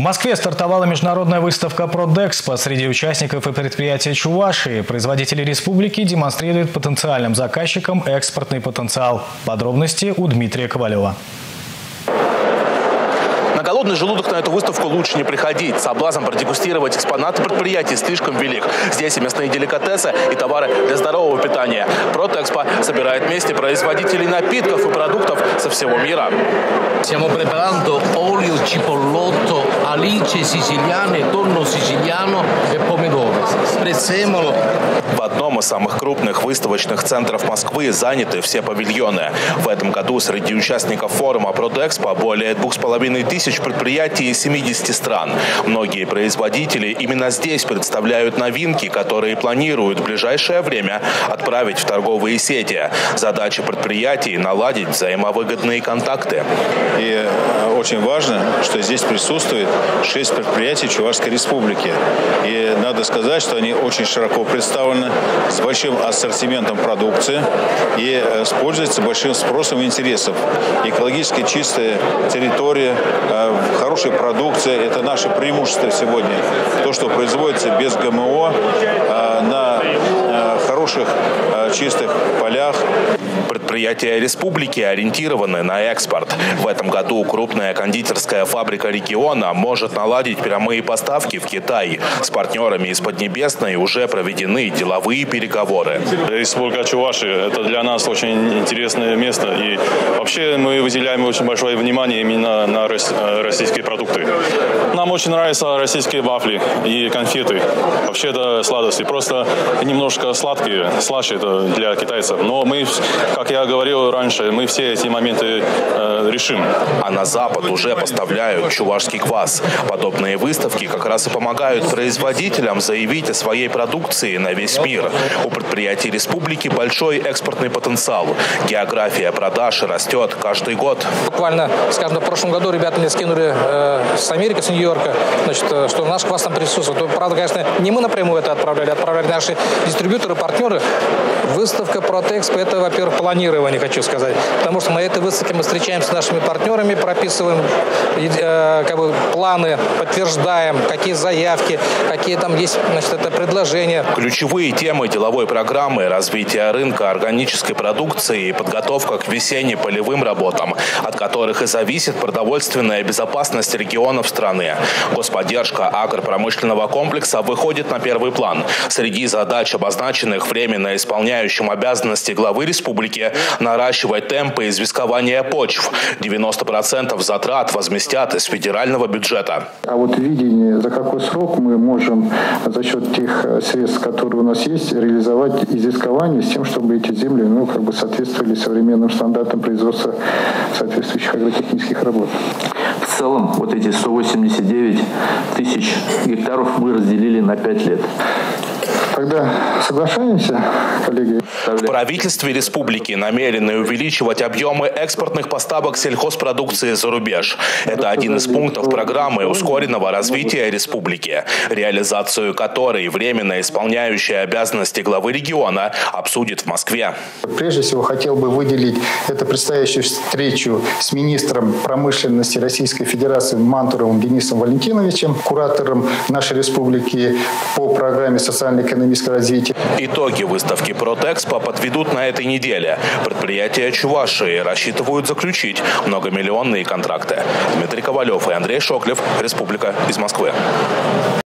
В Москве стартовала международная выставка «Продэкспо». Среди участников и предприятий Чувашии производители республики демонстрируют потенциальным заказчикам экспортный потенциал. Подробности у Дмитрия Ковалева. На голодный желудок на эту выставку лучше не приходить. Соблазн продегустировать экспонаты предприятий слишком велик. Здесь и мясные деликатесы, и товары для здорового питания. Продэкспо собирает вместе производителей напитков и продуктов со всего мира. Stiamo preparando olio cipollotto, alice siciliane, tonno siciliano e pomodoro. Prezzemolo. В одном из самых крупных выставочных центров Москвы заняты все павильоны. В этом году среди участников форума Продэкспо более 2500 предприятий из 70 стран. Многие производители именно здесь представляют новинки, которые планируют в ближайшее время отправить в торговые сети. Задача предприятий – наладить взаимовыгодные контакты. И очень важно, что здесь присутствует 6 предприятий Чувашской республики. И надо сказать, что они очень широко представлены, с большим ассортиментом продукции и пользуются большим спросом и интересом. Экологически чистая территория, хорошая продукция – это наше преимущество сегодня. То, что производится без ГМО, на хороших чистых полях. Предприятия республики ориентированы на экспорт. В этом году крупная кондитерская фабрика региона может наладить прямые поставки в Китай. С партнерами из Поднебесной уже проведены деловые переговоры. Республика Чувашия – это для нас очень интересное место. И вообще мы выделяем очень большое внимание именно на российские продукты. Нам очень нравятся российские вафли и конфеты. Вообще это сладости. Просто немножко сладкие, слаще это для китайцев. Но мы, как я говорил раньше, мы все эти моменты решим. А на Запад уже поставляют чувашский квас. Подобные выставки как раз и помогают производителям заявить о своей продукции на весь мир. У предприятий республики большой экспортный потенциал. География продаж растет каждый год. Буквально, скажем, в прошлом году ребята мне скинули с Америки, с Нью-Йорка, значит, что наш квас там присутствует. Правда, конечно, не мы напрямую это отправляли наши дистрибьюторы, партнеры. Выставка Продэкспо – это, во-первых, планирование, хочу сказать. Потому что на этой выставке мы встречаемся с нашими партнерами, прописываем планы, подтверждаем, какие заявки, какие там есть, значит, это предложения. Ключевые темы деловой программы – развитие рынка органической продукции и подготовка к весенне-полевым работам, от которых и зависит продовольственная безопасность регионов страны. Господдержка агропромышленного комплекса выходит на первый план. Среди задач, обозначенных временно исполняющим обязанности главы республики, наращивать темпы известкования почв. 90% затрат возместят из федерального бюджета. А вот видение, за какой срок мы можем за счет тех средств, которые у нас есть, реализовать известкование с тем, чтобы эти земли соответствовали современным стандартам производства соответствующих агротехнических работ. В целом, вот эти 189 тысяч гектаров мы разделили на 5 лет. Тогда соглашаемся, коллеги? В правительстве республики намерены увеличивать объемы экспортных поставок сельхозпродукции за рубеж. Это один из пунктов программы ускоренного развития республики, реализацию которой временно исполняющая обязанности главы региона обсудит в Москве. Прежде всего, хотел бы выделить эту предстоящую встречу с министром промышленности Российской Федерации Мантуровым Денисом Валентиновичем, куратором нашей республики по программе социально-экономического развития. Итоги выставки Продэкспо подведут на этой неделе. Предприятия Чувашии рассчитывают заключить многомиллионные контракты. Дмитрий Ковалев и Андрей Шоклев. Республика из Москвы.